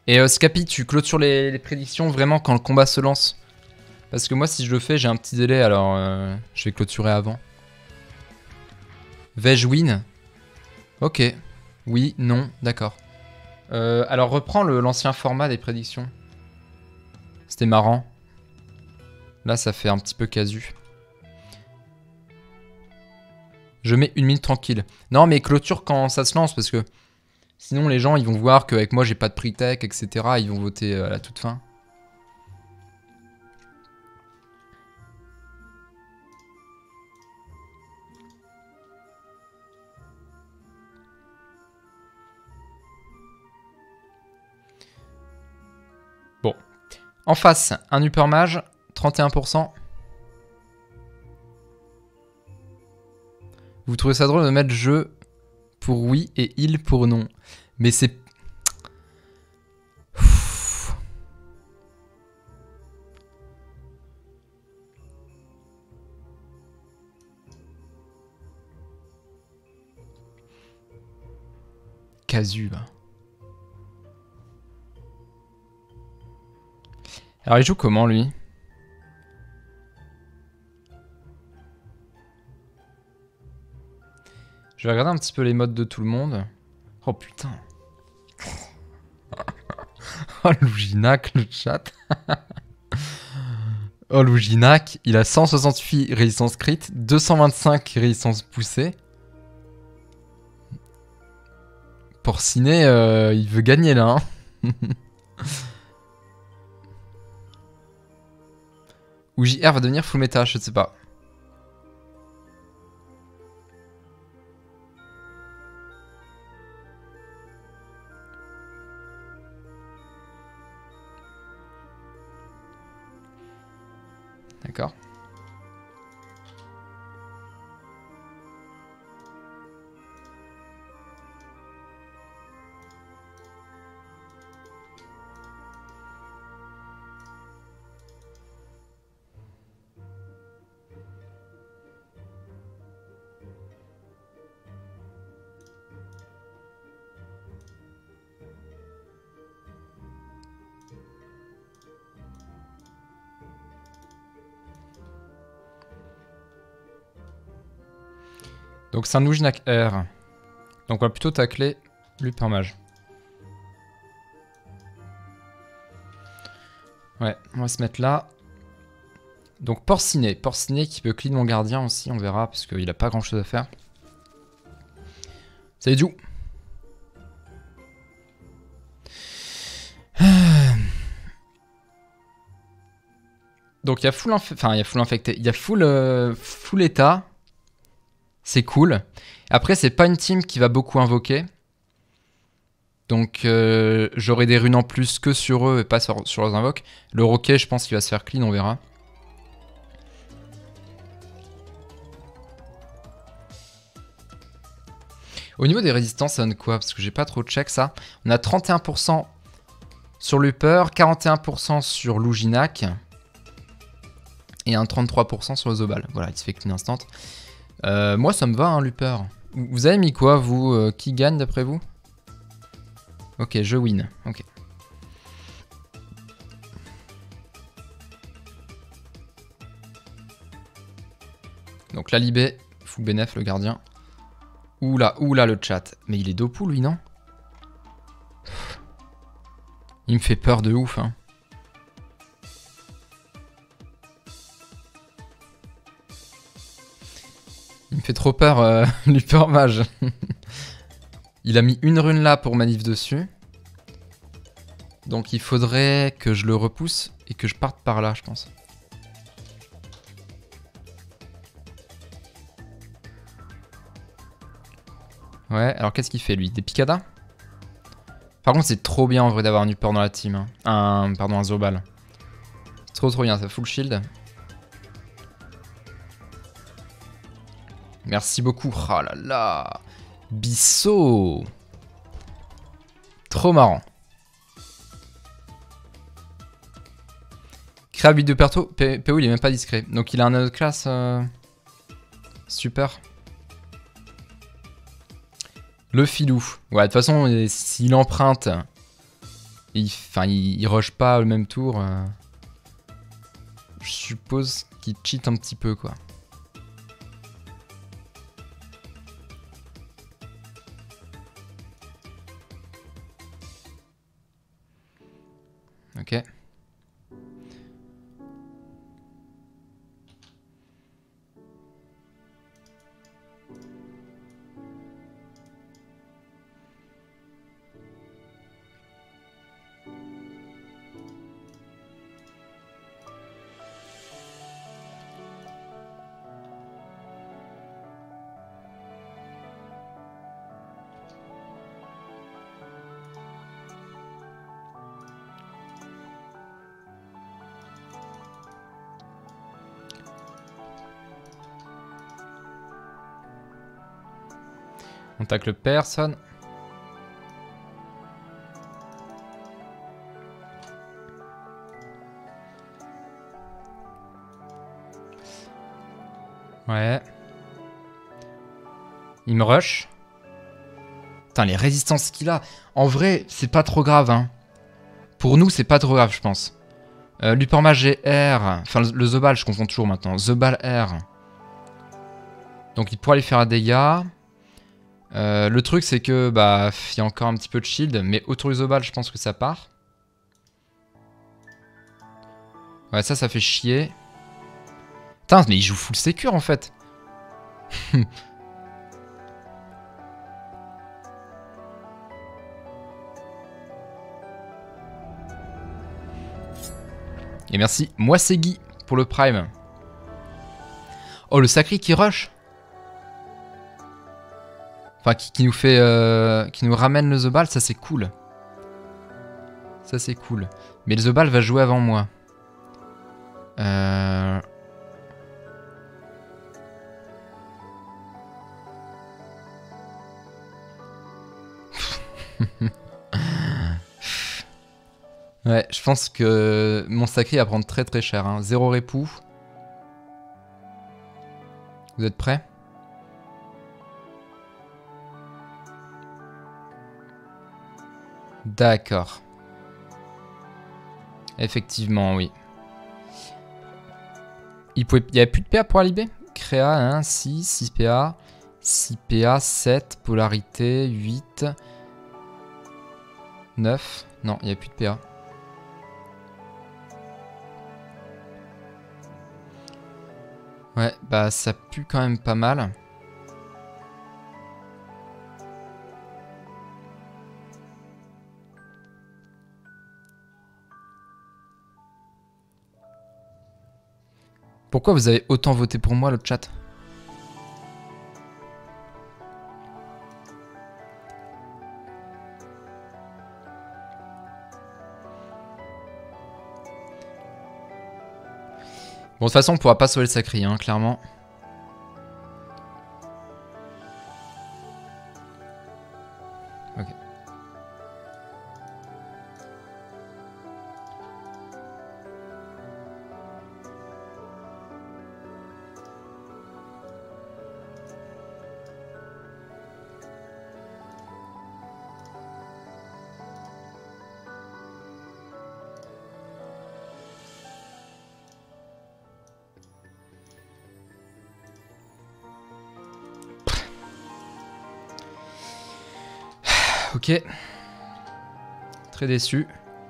Et Scapi, tu clôtures les prédictions vraiment quand le combat se lance. Parce que moi, si je le fais, j'ai un petit délai, alors je vais clôturer avant. Vais-je win? Ok. Oui, non, d'accord. Alors reprends l'ancien format des prédictions. C'était marrant. Là, ça fait un petit peu casu. Je mets 1 minute tranquille. Non, mais clôture quand ça se lance, parce que sinon les gens ils vont voir qu'avec moi j'ai pas de prix tech, etc. Ils vont voter à la toute fin. Bon. En face, un Upper Mage, 31%. Vous trouvez ça drôle de mettre jeu pour oui et il pour non. Mais c'est... Casu, bah. Alors il joue comment lui? Je vais regarder un petit peu les modes de tout le monde. Oh putain. Oh Louginac, le chat. Oh Louginac, il a 168 résistance crit, 225 résistance poussée. Porcinet, il veut gagner là. Hein. Ou JR va devenir full méta, je ne sais pas. D'accord. Donc c'est un Louginac R. Donc on va plutôt tacler l'Upper Mage. Ouais, on va se mettre là. Donc Porcinet. Porcinet qui peut clean mon gardien aussi, on verra, parce qu'il a pas grand chose à faire. Salut Jou. Donc il y a full infecté, il y a full état. C'est cool. Après, c'est pas une team qui va beaucoup invoquer. Donc, j'aurai des runes en plus que sur eux et pas sur leurs invoques. Le roquet, je pense qu'il va se faire clean, on verra. Au niveau des résistances, ça donne quoi? Parce que j'ai pas trop check ça. On a 31% sur l'Upper, 41% sur Louginac. Et un 33% sur le Zobal. Voilà, il se fait clean instant. Moi, ça me va, hein, l'Upper. Vous avez mis quoi, vous? Qui gagne, d'après vous? Ok, je win. Ok. Donc, la Libé, full bénef, le gardien. Oula, le chat. Mais il est dopou, lui, non? Il me fait peur de ouf, hein. Il me fait trop peur, l'Upper Mage. Il a mis une rune là pour manif dessus. Donc il faudrait que je le repousse et que je parte par là, je pense. Ouais, alors qu'est-ce qu'il fait lui? Des picadas? Par contre, c'est trop bien en vrai d'avoir un Upper dans la team. Hein. Un Zobal. C'est trop bien, ça full shield. Merci beaucoup. Oh là là. Bissot. Trop marrant. Crab 8 de perto. PO il est même pas discret. Donc il a un autre classe. Super. Le filou. Ouais, de toute façon, s'il emprunte Il rush pas le même tour. Je suppose qu'il cheat un petit peu, quoi. Ok. On tacle personne. Ouais. Il me rush. Putain, les résistances qu'il a. En vrai, c'est pas trop grave, hein. Pour nous, c'est pas trop grave, je pense. Lupin Mage et R. Enfin, le The Ball, je confonds toujours maintenant. The Ball R. Donc, il pourrait aller faire un dégât. Le truc, c'est que, bah, il y a encore un petit peu de shield. Mais autour du The Ball, je pense que ça part. Ouais, ça fait chier. Putain, mais il joue full secure, en fait. Et merci Moisegui pour le prime. Oh, le sacré qui rush. Enfin, qui nous fait... qui nous ramène le The Ball, ça c'est cool. Ça c'est cool. Mais le The Ball va jouer avant moi. Ouais, je pense que mon sacré va prendre très très cher. Hein. 0 répou. Vous êtes prêts? D'accord. Effectivement, oui. Il n'y avait plus de PA pour Alibé? Créa, 1, 6, 6 PA. 6 PA, 7, polarité, 8, 9. Non, il n'y a plus de PA. Ouais, bah ça pue quand même pas mal. Pourquoi vous avez autant voté pour moi, le chat? Bon, de toute façon, on pourra pas sauver le sacré, hein, clairement. Ok. Ok. Très déçu.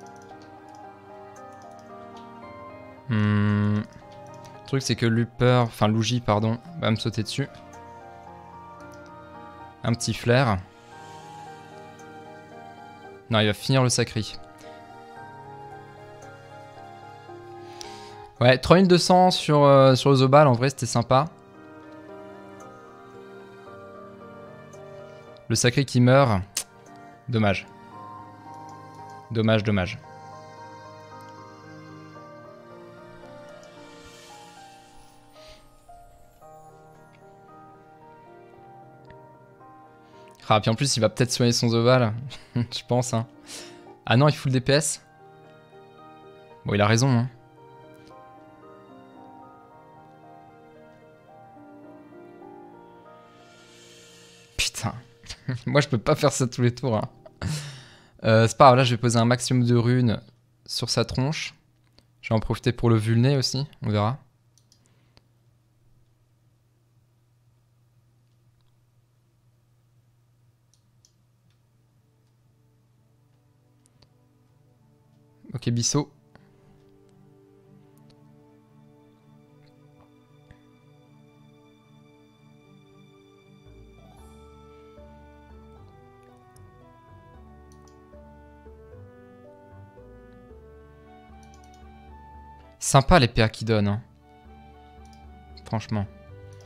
Le truc c'est que Luigi pardon, va me sauter dessus. Un petit flair. Non, il va finir le sacré. Ouais, 3200 sur le The Ball, en vrai c'était sympa. Le sacré qui meurt. Dommage. Dommage, dommage. Ah, puis en plus, il va peut-être soigner son The Ball. Je pense. Hein. Ah non, il fout le DPS. Bon, il a raison. Hein. Putain. Moi, je peux pas faire ça tous les tours. Hein. C'est pas grave, là je vais poser un maximum de runes sur sa tronche. Je vais en profiter pour le vulner aussi, on verra. Ok, Bissot. Sympa les PA qu'il donne, hein. Franchement.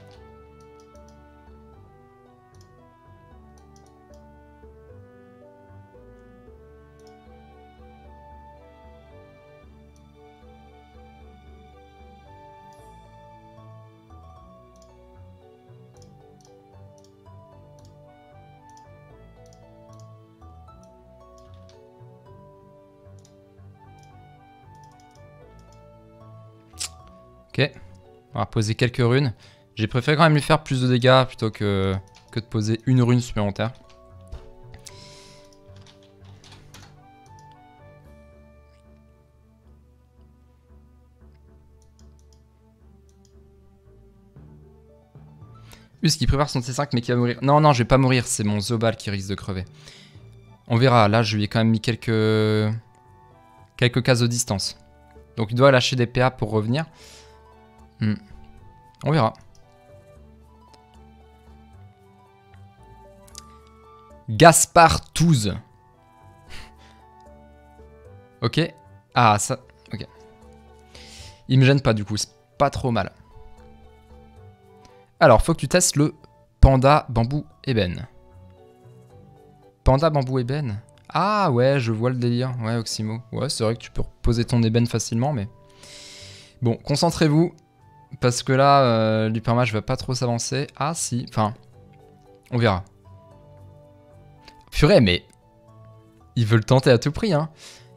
Ok, on va poser quelques runes. J'ai préféré quand même lui faire plus de dégâts plutôt que de poser une rune supplémentaire. Husk qui prépare son T5 mais qui va mourir. Non, non, je vais pas mourir, c'est mon Zobal qui risque de crever. On verra, là je lui ai quand même mis quelques cases de distance. Donc il doit lâcher des PA pour revenir. On verra. Gaspard Touze. Ok. Ah, ça... Ok. Il me gêne pas du coup, c'est pas trop mal. Alors, faut que tu testes le panda bambou ébène. Panda bambou ébène. Ah ouais, je vois le délire. Ouais, Oxymo. Ouais, c'est vrai que tu peux reposer ton ébène facilement, mais... Bon, concentrez-vous. Parce que là, l'hypermage va pas trop s'avancer. Ah si, enfin... On verra. Purée, mais... Ils veulent tenter à tout prix, hein.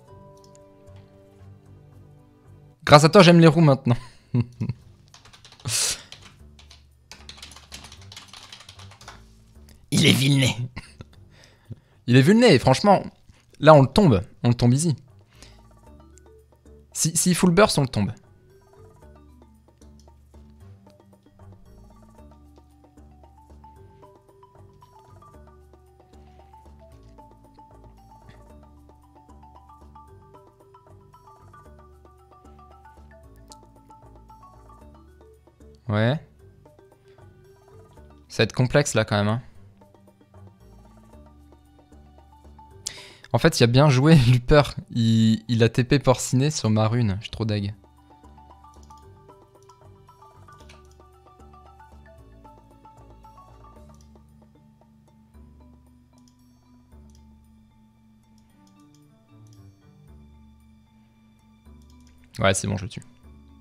Grâce à toi, j'aime les roues maintenant. Il est vilné. Il est vulné, franchement. Là, on le tombe easy. S'il full burst, on le tombe. Ouais. Ça va être complexe là quand même. Hein. En fait, il a bien joué, Luper. Il a TP porciné sur ma rune. Je suis trop deg. Ouais, c'est bon, je le tue.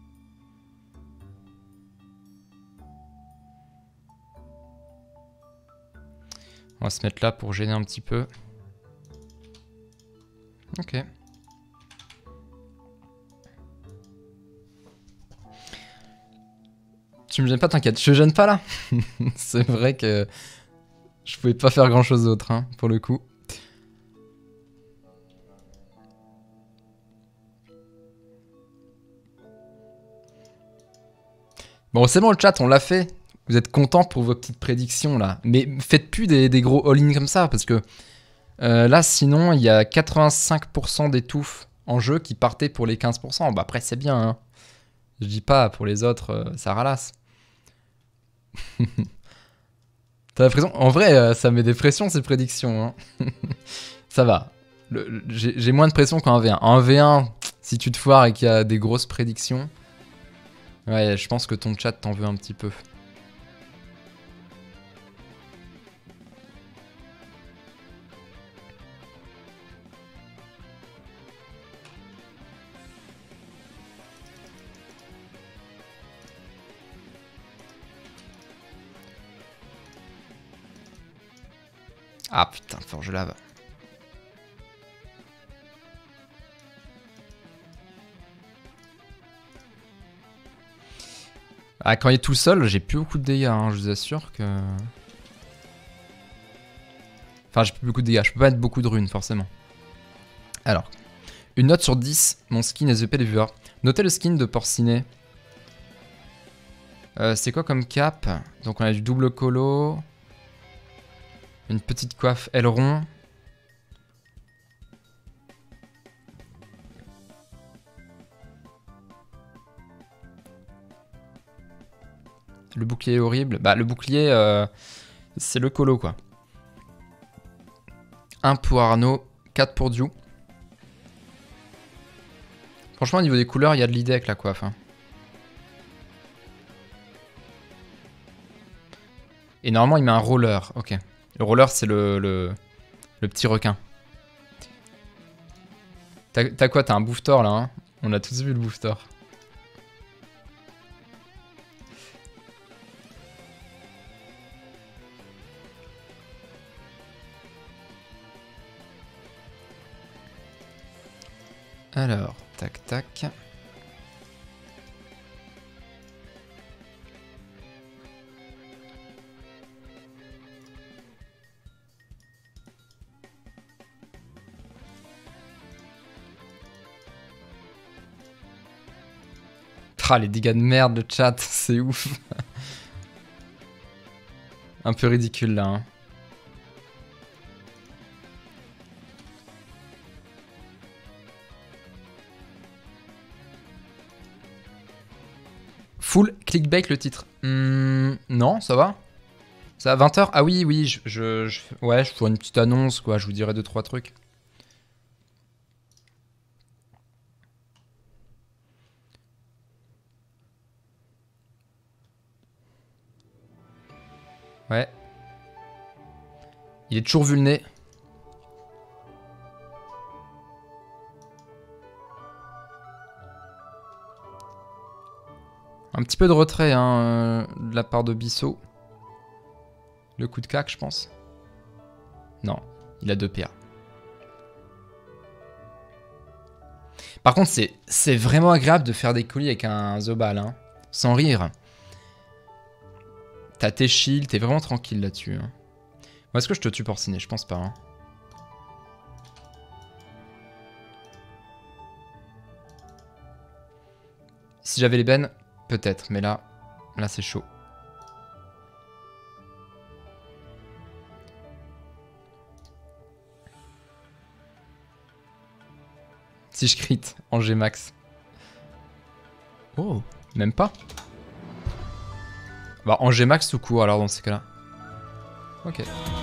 On va se mettre là pour gêner un petit peu. Ok. Tu me gênes pas, t'inquiète. Je gêne pas là. C'est vrai que je pouvais pas faire grand chose d'autre, hein, pour le coup. Bon, c'est bon le chat, on l'a fait. Vous êtes contents pour vos petites prédictions là. Mais faites plus des gros all-in comme ça parce que là sinon il y a 85% des touffes en jeu qui partaient pour les 15%. Bah après c'est bien hein. Je dis pas pour les autres ça ralasse. T'as l'impression... En vrai ça met des pressions ces prédictions hein. Ça va. J'ai moins de pression qu'en V1. En V1 si tu te foires et qu'il y a des grosses prédictions... Ouais je pense que ton chat t'en veut un petit peu. Ah putain, forge lave. Ah, quand il est tout seul, j'ai plus beaucoup de dégâts, hein, je vous assure que... Enfin, j'ai plus beaucoup de dégâts, je peux pas mettre beaucoup de runes, forcément. Alors, une note sur 10, mon skin SVP des viewers. Notez le skin de Porcinet. C'est quoi comme cap? Donc on a du double colo. Une petite coiffe aileron. Le bouclier est horrible. Bah le bouclier, c'est le colo quoi. 1 pour Arnaud, 4 pour Diou. Franchement au niveau des couleurs, il y a de l'idée avec la coiffe. Hein. Et normalement il met un roller, ok. Le roller c'est le petit requin. T'as quoi? T'as un bouftor là hein. On a tous vu le bouftor. Alors, tac tac. Ah, les dégâts de merde, le chat, c'est ouf. Un peu ridicule là. Hein. Full clickbait le titre. Non, ça va. Ça va 20h? Ah oui, oui, ouais, je ferai une petite annonce, quoi. Je vous dirai 2-3 trucs. Ouais. Il est toujours vulné. Un petit peu de retrait hein, de la part de Bissot. Le coup de cac, je pense. Non, il a 2 PA. Par contre, c'est vraiment agréable de faire des colis avec un Zobal, hein, sans rire. T'as tes shields, t'es vraiment tranquille là-dessus. Hein. Est-ce que je te tue Porcinet? Je pense pas. Hein. Si j'avais les bennes, peut-être, mais là c'est chaud. Si je crit en Gmax. Oh, même pas. Bah en Gmax tout court alors dans ces cas-là. Ok.